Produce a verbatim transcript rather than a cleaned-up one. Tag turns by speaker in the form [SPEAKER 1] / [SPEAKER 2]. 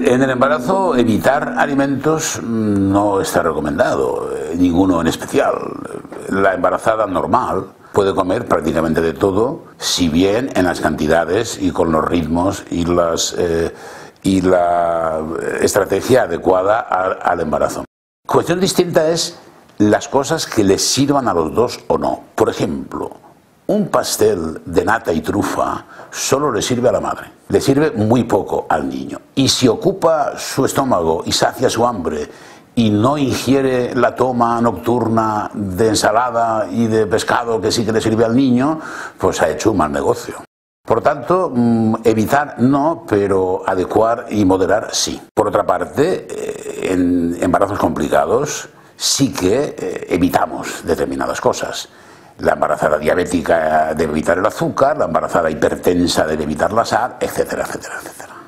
[SPEAKER 1] En el embarazo evitar alimentos no está recomendado, ninguno en especial. La embarazada normal puede comer prácticamente de todo, si bien en las cantidades y con los ritmos y, las, eh, y la estrategia adecuada al, al embarazo. Cuestión distinta es las cosas que les sirvan a los dos o no. Por ejemplo, un pastel de nata y trufa solo le sirve a la madre, le sirve muy poco al niño. Y si ocupa su estómago y sacia su hambre y no ingiere la toma nocturna de ensalada y de pescado que sí que le sirve al niño, pues ha hecho un mal negocio. Por tanto, evitar no, pero adecuar y moderar sí. Por otra parte, en embarazos complicados sí que evitamos determinadas cosas. La embarazada diabética debe evitar el azúcar, la embarazada hipertensa debe evitar la sal, etcétera, etcétera, etcétera.